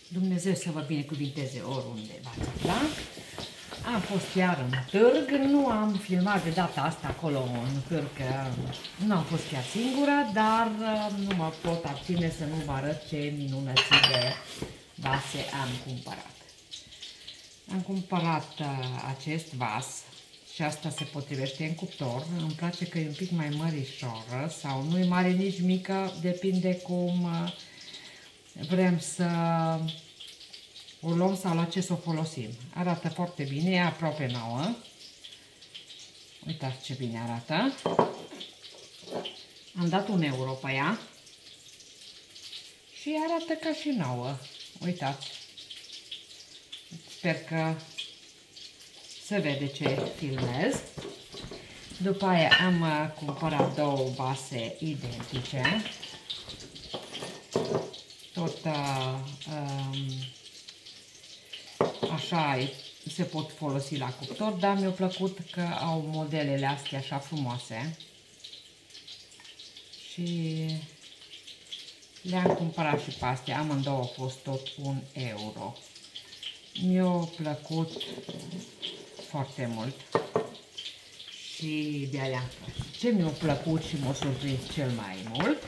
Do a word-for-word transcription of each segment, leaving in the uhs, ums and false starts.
Dumnezeu să vă binecuvinteze oriunde v-ați afla. Am fost iar în târg, nu am filmat de data asta acolo în târg, că nu am fost chiar singură, dar nu mă pot abține să nu vă arăt ce minunății de vase am cumpărat. Am cumpărat acest vas și asta se potrivește în cuptor. Îmi place că e un pic mai mărișoră sau nu e mare nici mică, depinde cum vrem să o luăm sau la ce să o folosim. Arată foarte bine, e aproape nouă. Uitați ce bine arată. Am dat un euro pe ea și arată ca și nouă. Uitați. Sper că se vede ce filmez. După aia am cumpărat două vase identice. Tot uh, um, așa se pot folosi la cuptor, dar mi-a plăcut că au modelele astea așa frumoase. Și le-am cumpărat și pe astea, amândouă au fost tot un euro. Mi-a plăcut foarte mult și de aia ce mi-a plăcut și m-a surprins cel mai mult,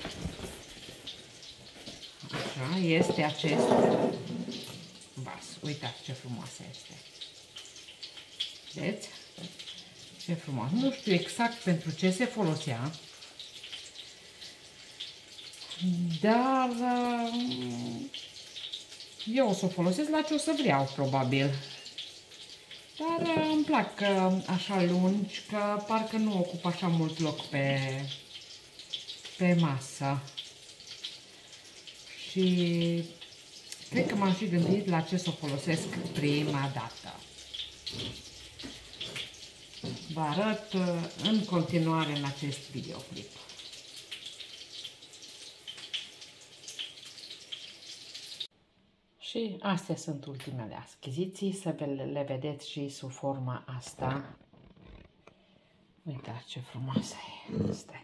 așa, este acest vas. Uitați ce frumos este. Vedeți? Ce frumos. Nu știu exact pentru ce se folosea, dar eu o să o folosesc la ce o să vreau, probabil. Dar îmi plac așa lungi, că parcă nu ocupă așa mult loc pe, pe masă. Și cred că m-am și gândit la ce să o folosesc prima dată. Vă arăt în continuare în acest videoclip. Și astea sunt ultimele achiziții, să le vedeți și sub forma asta. Uitați ce frumoasă e asta.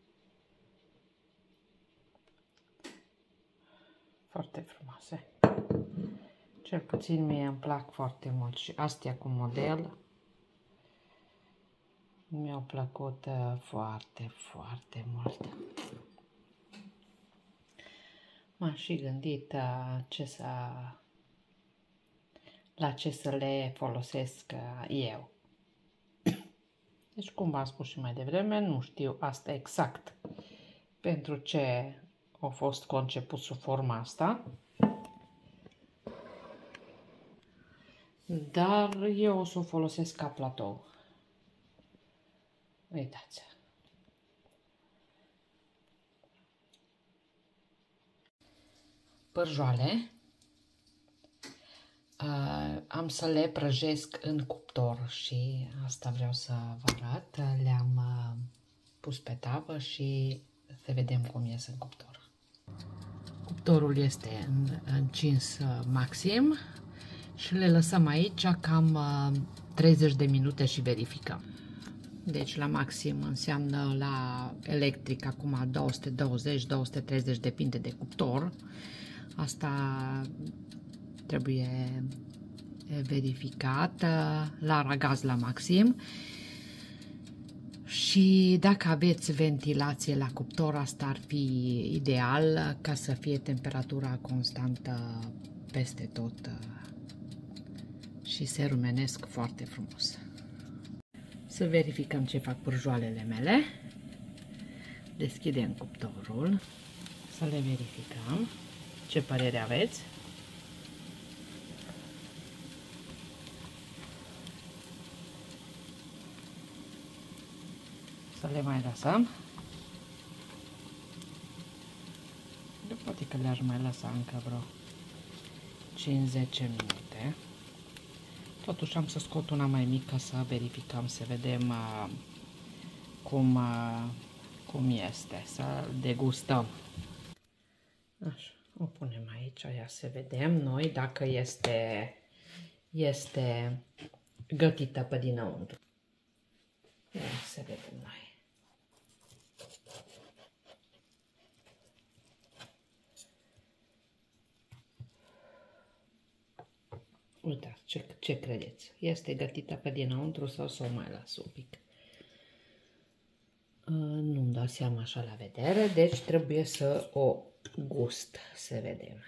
Foarte frumoase. Cel puțin mie îmi plac foarte mult și astea cu model mi-au plăcut foarte, foarte mult. M-am și gândit ce să, la ce să le folosesc eu. Deci, cum v-am spus și mai devreme, nu știu asta exact pentru ce a fost conceput sub forma asta. Dar eu o să o folosesc ca platou. Uitați. Pârjoale. Uh, am să le prăjesc în cuptor și asta vreau să vă arăt. Le-am uh, pus pe tavă și să vedem cum ies în cuptor. Cuptorul este încins maxim și le lăsăm aici cam treizeci de minute și verificăm. Deci la maxim înseamnă la electric acum două sute douăzeci două sute treizeci, depinde de cuptor. Asta trebuie verificat. La aragaz la maxim. Și dacă aveți ventilație la cuptor, asta ar fi ideal ca să fie temperatura constantă peste tot și se rumenesc foarte frumos. Să verificăm ce fac pârjoalele mele. Deschidem cuptorul, să le verificăm. Ce părere aveți? Să le mai lăsăm. Poate că le-aș mai lăsa încă vreo cinci zece minute. Totuși am să scot una mai mică să verificăm, să vedem uh, cum, uh, cum este, să degustăm. Așa, o punem aici, ia să vedem noi dacă este, este gătită pe dinăuntru. Ia să vedem noi. Uitați, ce, ce credeți? Este gătită pe dinăuntru sau să o mai las un pic? Nu-mi dau seama așa la vedere, deci trebuie să o gust, să vedem.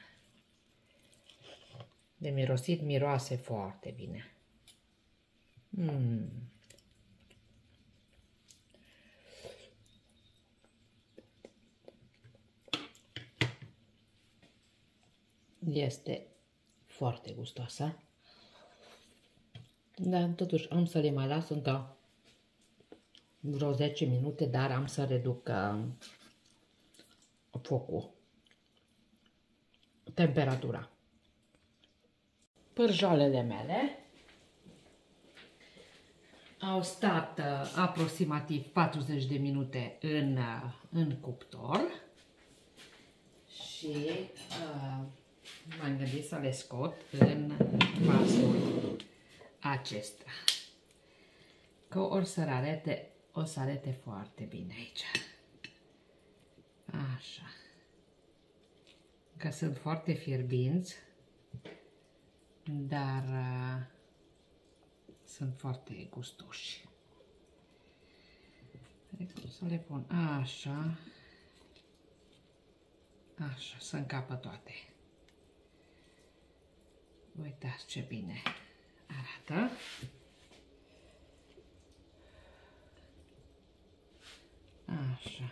De mirosit miroase foarte bine. Mm. Este foarte gustoasă. Dar totuși am să le mai las încă vreo zece minute, dar am să reduc uh, focul, temperatura. Pârjoalele mele au stat uh, aproximativ patruzeci de minute în, uh, în cuptor și uh, m-am gândit să le scot în vasul acesta. Că o să arate, o să arate foarte bine aici. Așa. Că sunt foarte fierbinți, dar uh, sunt foarte gustoși. Să le pun așa. Așa, să încapă toate. Uitați ce bine arată. Așa.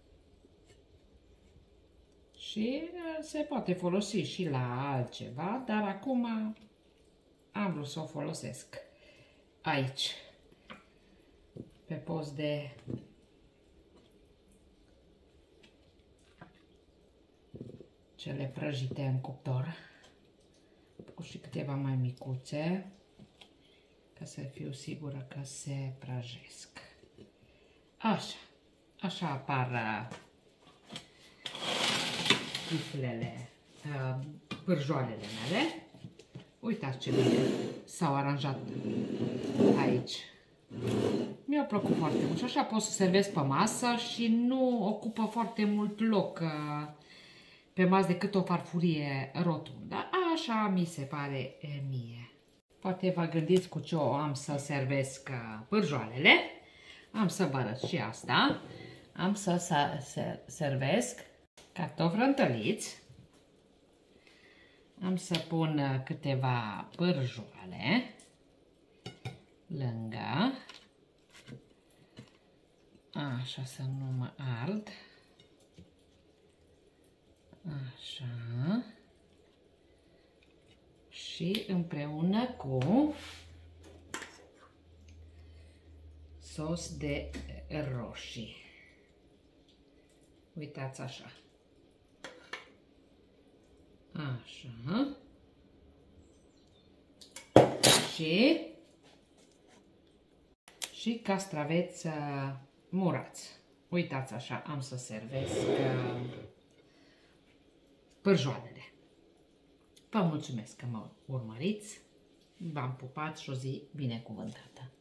Și se poate folosi și la altceva, dar acum am vrut să o folosesc aici, pe post de cele prăjite în cuptor. Cu și câteva mai micuțe, ca să fiu sigură că se prăjesc. Așa, așa apar chiflele, uh, pârjoalele mele. Uitați ce bine s-au aranjat aici. Mi-a plăcut foarte mult și așa pot să servesc pe masă și nu ocupă foarte mult loc uh, pe masă decât o farfurie rotundă. Așa mi se pare mie. Poate vă gândiți cu ce o am să servesc pârjoalele. Am să vă arăt și asta. Am să, să, să servesc cartofi răntăliți. Am să pun câteva pârjoale lângă. Așa, să nu mă ard. Așa. Și împreună cu sos de roșii. Uitați așa. Așa. Și și castraveți murați. Uitați așa, am să servesc pârjoalele. Vă mulțumesc că mă urmăriți, v-am pupat și o zi binecuvântată!